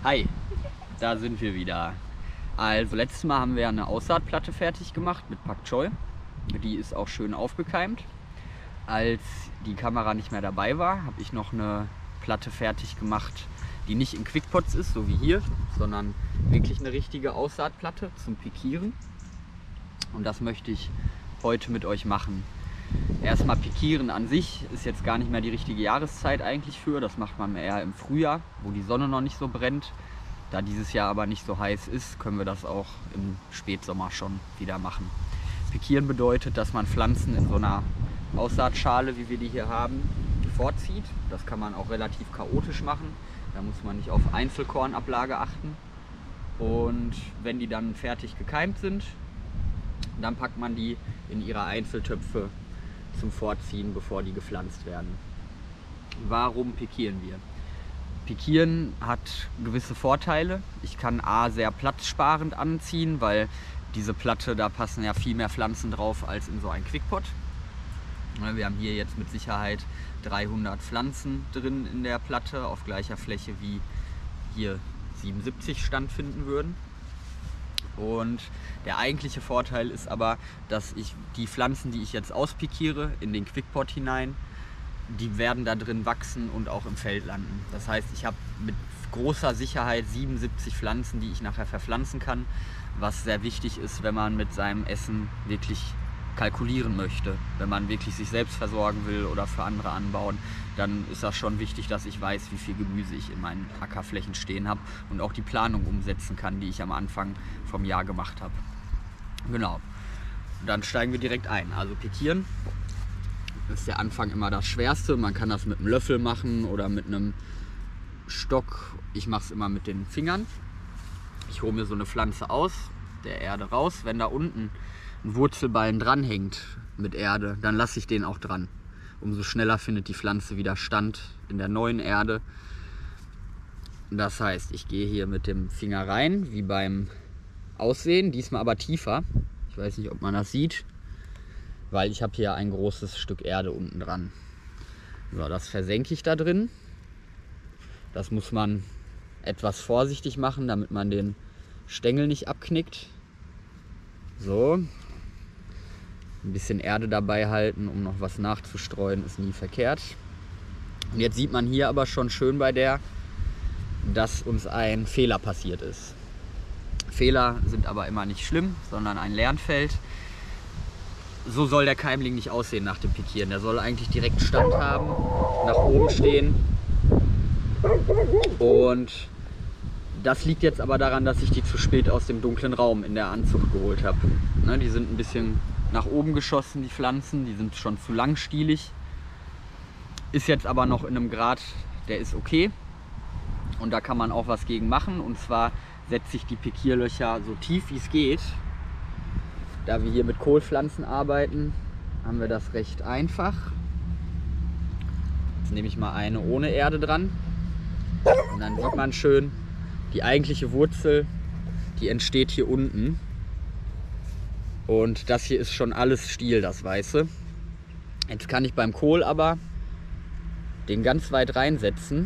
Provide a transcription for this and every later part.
Hi, da sind wir wieder. Also letztes Mal haben wir eine Aussaatplatte fertig gemacht mit Pak Choi. Die ist auch schön aufgekeimt. Als die Kamera nicht mehr dabei war, habe ich noch eine Platte fertig gemacht, die nicht in Quickpots ist, so wie hier, sondern wirklich eine richtige Aussaatplatte zum Pikieren. Und das möchte ich heute mit euch machen. Erstmal Pikieren an sich ist jetzt gar nicht mehr die richtige Jahreszeit eigentlich für. Das macht man eher im Frühjahr, wo die Sonne noch nicht so brennt. Da dieses Jahr aber nicht so heiß ist, können wir das auch im Spätsommer schon wieder machen. Pikieren bedeutet, dass man Pflanzen in so einer Aussaatschale, wie wir die hier haben, vorzieht. Das kann man auch relativ chaotisch machen. Da muss man nicht auf Einzelkornablage achten. Und wenn die dann fertig gekeimt sind, dann packt man die in ihre Einzeltöpfe zum Vorziehen, bevor die gepflanzt werden. Warum pikieren wir? Pikieren hat gewisse Vorteile. Ich kann A, sehr platzsparend anziehen, weil diese Platte, da passen ja viel mehr Pflanzen drauf als in so ein Quickpot. Wir haben hier jetzt mit Sicherheit 300 Pflanzen drin in der Platte, auf gleicher Fläche wie hier 77 standfinden würden. Und der eigentliche Vorteil ist aber, dass ich die Pflanzen, die ich jetzt auspikiere, in den Quickpot hinein, die werden da drin wachsen und auch im Feld landen. Das heißt, ich habe mit großer Sicherheit 77 Pflanzen, die ich nachher verpflanzen kann, was sehr wichtig ist, wenn man mit seinem Essen wirklich kalkulieren möchte. Wenn man wirklich sich selbst versorgen will oder für andere anbauen, dann ist das schon wichtig, dass ich weiß, wie viel Gemüse ich in meinen Ackerflächen stehen habe und auch die Planung umsetzen kann, die ich am Anfang vom Jahr gemacht habe. Genau. Dann steigen wir direkt ein. Also pikieren ist der Anfang immer das Schwerste. Man kann das mit einem Löffel machen oder mit einem Stock. Ich mache es immer mit den Fingern. Ich hole mir so eine Pflanze aus der Erde raus. Wenn da unten ein Wurzelballen dranhängt mit Erde, dann lasse ich den auch dran. Umso schneller findet die Pflanze wieder Stand in der neuen Erde. Das heißt, ich gehe hier mit dem Finger rein, wie beim Aussehen, diesmal aber tiefer. Ich weiß nicht, ob man das sieht, weil ich habe hier ein großes Stück Erde unten dran. So, das versenke ich da drin. Das muss man etwas vorsichtig machen, damit man den Stängel nicht abknickt. So. Ein bisschen Erde dabei halten, um noch was nachzustreuen, ist nie verkehrt. Und jetzt sieht man hier aber schon schön bei der, dass uns ein Fehler passiert ist. Fehler sind aber immer nicht schlimm, sondern ein Lernfeld. So soll der Keimling nicht aussehen nach dem Pikieren. Der soll eigentlich direkt Stand haben, nach oben stehen. Und das liegt jetzt aber daran, dass ich die zu spät aus dem dunklen Raum in der Anzucht geholt habe. Ne, die sind ein bisschen nach oben geschossen, die Pflanzen. Die sind schon zu langstielig. Ist jetzt aber noch in einem Grad, der ist okay. Und da kann man auch was gegen machen. Und zwar setze ich die Pikierlöcher so tief wie es geht. Da wir hier mit Kohlpflanzen arbeiten, haben wir das recht einfach. Jetzt nehme ich mal eine ohne Erde dran. Und dann sieht man schön, die eigentliche Wurzel, die entsteht hier unten. Und das hier ist schon alles Stiel, das Weiße. Jetzt kann ich beim Kohl aber den ganz weit reinsetzen,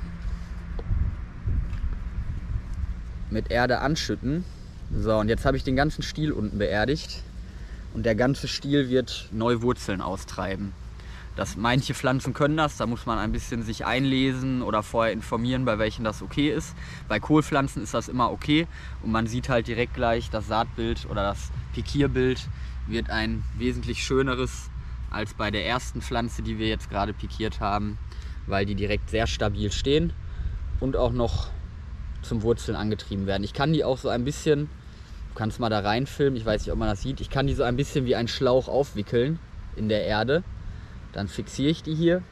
mit Erde anschütten. So, und jetzt habe ich den ganzen Stiel unten beerdigt und der ganze Stiel wird neue Wurzeln austreiben. Manche Pflanzen können das, da muss man ein bisschen sich einlesen oder vorher informieren, bei welchen das okay ist. Bei Kohlpflanzen ist das immer okay und man sieht halt direkt gleich, das Saatbild oder das Pikierbild wird ein wesentlich schöneres als bei der ersten Pflanze, die wir jetzt gerade pikiert haben, weil die direkt sehr stabil stehen und auch noch zum Wurzeln angetrieben werden. Ich kann die auch so ein bisschen, du kannst mal da reinfilmen, ich weiß nicht, ob man das sieht, ich kann die so ein bisschen wie ein Schlauch aufwickeln in der Erde. Dann fixiere ich die hier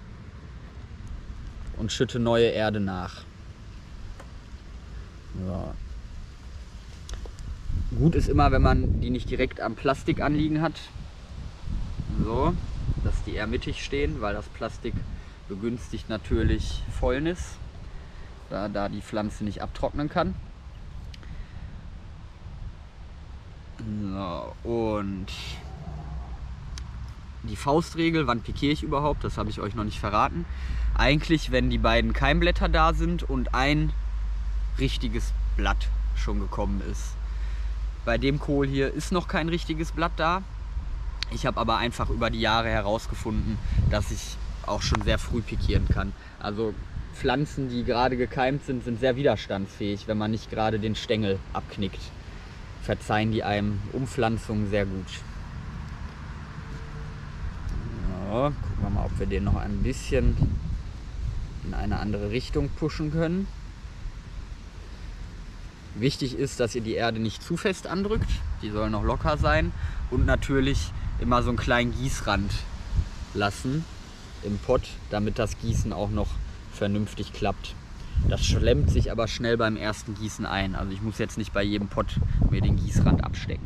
und schütte neue Erde nach. So. Gut ist immer, wenn man die nicht direkt am Plastik anliegen hat. So, dass die eher mittig stehen, weil das Plastik begünstigt natürlich Fäulnis, da die Pflanze nicht abtrocknen kann. So, und die Faustregel, wann pikiere ich überhaupt, das habe ich euch noch nicht verraten. Eigentlich, wenn die beiden Keimblätter da sind und ein richtiges Blatt schon gekommen ist. Bei dem Kohl hier ist noch kein richtiges Blatt da. Ich habe aber einfach über die Jahre herausgefunden, dass ich auch schon sehr früh pikieren kann. Also Pflanzen, die gerade gekeimt sind, sind sehr widerstandsfähig, wenn man nicht gerade den Stängel abknickt. Verzeihen die einem Umpflanzungen sehr gut. So, gucken wir mal, ob wir den noch ein bisschen in eine andere Richtung pushen können. Wichtig ist, dass ihr die Erde nicht zu fest andrückt, die soll noch locker sein, und natürlich immer so einen kleinen Gießrand lassen im Pott, damit das Gießen auch noch vernünftig klappt. Das schlemmt sich aber schnell beim ersten Gießen ein, also ich muss jetzt nicht bei jedem Pott mir den Gießrand abstecken.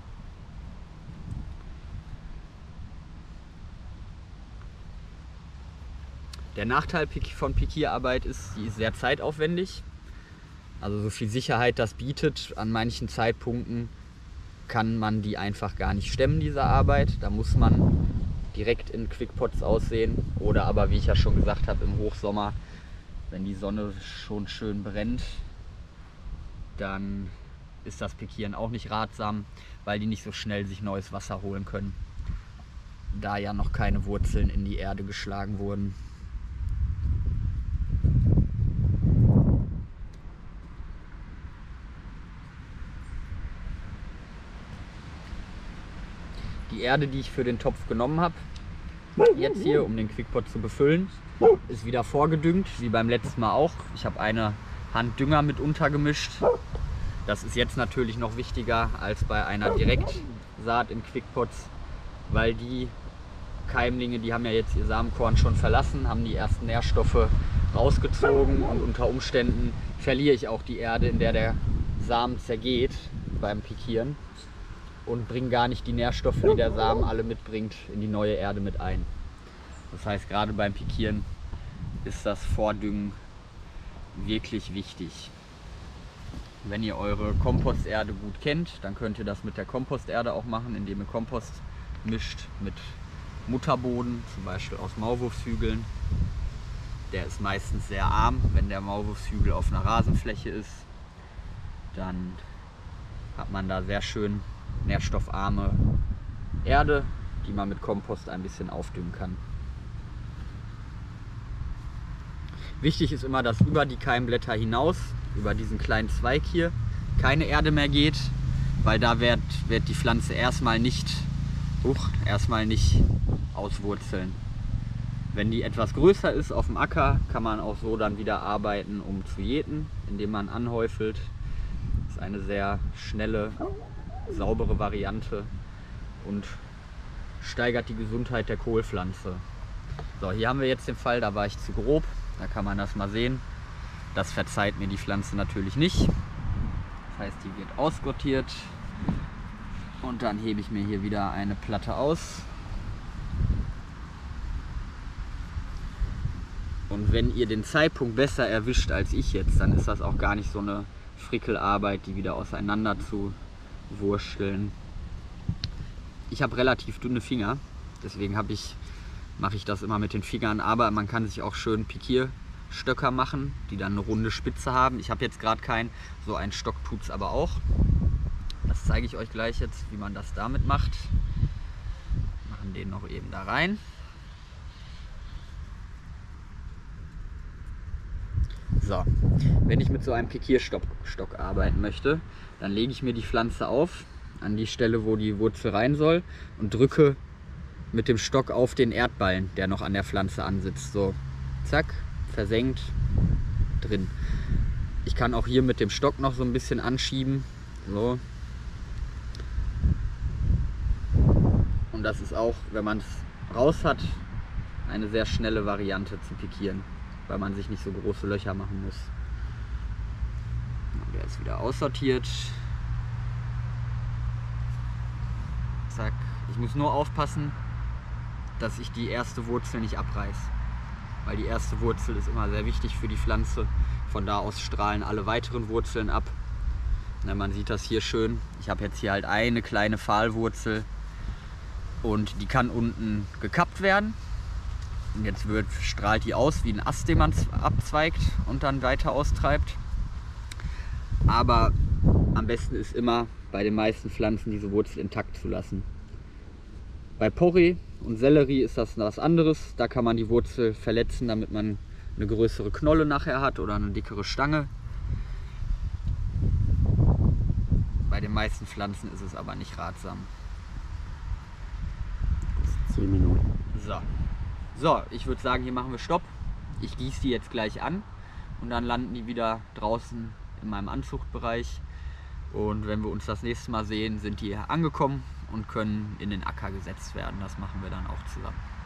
Der Nachteil von Pikierarbeit ist, sie ist sehr zeitaufwendig. Also so viel Sicherheit das bietet, an manchen Zeitpunkten kann man die einfach gar nicht stemmen, diese Arbeit. Da muss man direkt in Quickpots aussehen. Oder aber, wie ich ja schon gesagt habe, im Hochsommer, wenn die Sonne schon schön brennt, dann ist das Pikieren auch nicht ratsam, weil die nicht so schnell sich neues Wasser holen können, da ja noch keine Wurzeln in die Erde geschlagen wurden. Die Erde, die ich für den Topf genommen habe, jetzt hier, um den Quickpot zu befüllen, ist wieder vorgedüngt, wie beim letzten Mal auch. Ich habe eine Hand Dünger mit untergemischt. Das ist jetzt natürlich noch wichtiger als bei einer Direktsaat in Quickpots, weil die Keimlinge, die haben ja jetzt ihr Samenkorn schon verlassen, haben die ersten Nährstoffe rausgezogen und unter Umständen verliere ich auch die Erde, in der der Samen zergeht beim Pikieren, und bringe gar nicht die Nährstoffe, die der Samen alle mitbringt, in die neue Erde mit ein. Das heißt, gerade beim Pikieren ist das Vordüngen wirklich wichtig. Wenn ihr eure Komposterde gut kennt, dann könnt ihr das mit der Komposterde auch machen, indem ihr Kompost mischt mit Mutterboden, zum Beispiel aus Maulwurfshügeln. Der ist meistens sehr arm. Wenn der Maulwurfshügel auf einer Rasenfläche ist, dann hat man da sehr schön nährstoffarme Erde, die man mit Kompost ein bisschen aufdüngen kann. Wichtig ist immer, dass über die Keimblätter hinaus, über diesen kleinen Zweig hier, keine Erde mehr geht, weil da wird die Pflanze erstmal nicht auswurzeln. Wenn die etwas größer ist auf dem Acker, kann man auch so dann wieder arbeiten, um zu jäten, indem man anhäufelt. Das ist eine sehr schnelle, saubere Variante und steigert die Gesundheit der Kohlpflanze. So, hier haben wir jetzt den Fall, da war ich zu grob, da kann man das mal sehen. Das verzeiht mir die Pflanze natürlich nicht. Das heißt, die wird aussortiert und dann hebe ich mir hier wieder eine Platte aus. Und wenn ihr den Zeitpunkt besser erwischt als ich jetzt, dann ist das auch gar nicht so eine Frickelarbeit, die wieder auseinander zu wursteln. Ich habe relativ dünne Finger, deswegen mache ich das immer mit den Fingern, aber man kann sich auch schön Pikierstöcker machen, die dann eine runde Spitze haben. Ich habe jetzt gerade keinen, so einen Stock tut es aber auch. Das zeige ich euch gleich jetzt, wie man das damit macht. Machen den noch eben da rein. So, wenn ich mit so einem Pikierstock arbeiten möchte, dann lege ich mir die Pflanze auf, an die Stelle, wo die Wurzel rein soll, und drücke mit dem Stock auf den Erdballen, der noch an der Pflanze ansitzt. So, zack, versenkt, drin. Ich kann auch hier mit dem Stock noch so ein bisschen anschieben. So. Und das ist auch, wenn man es raus hat, eine sehr schnelle Variante zu pikieren, weil man sich nicht so große Löcher machen muss. Der ist wieder aussortiert. Zack. Ich muss nur aufpassen, dass ich die erste Wurzel nicht abreiße, weil die erste Wurzel ist immer sehr wichtig für die Pflanze. Von da aus strahlen alle weiteren Wurzeln ab. Na, man sieht das hier schön. Ich habe jetzt hier halt eine kleine Pfahlwurzel und die kann unten gekappt werden. Und jetzt strahlt die aus wie ein Ast, den man abzweigt und dann weiter austreibt. Aber am besten ist immer bei den meisten Pflanzen diese Wurzel intakt zu lassen. Bei Porree und Sellerie ist das was anderes. Da kann man die Wurzel verletzen, damit man eine größere Knolle nachher hat oder eine dickere Stange. Bei den meisten Pflanzen ist es aber nicht ratsam. 10 Minuten. So, ich würde sagen, hier machen wir Stopp. Ich gieße die jetzt gleich an und dann landen die wieder draußen in meinem Anzuchtbereich. Und wenn wir uns das nächste Mal sehen, sind die angekommen und können in den Acker gesetzt werden. Das machen wir dann auch zusammen.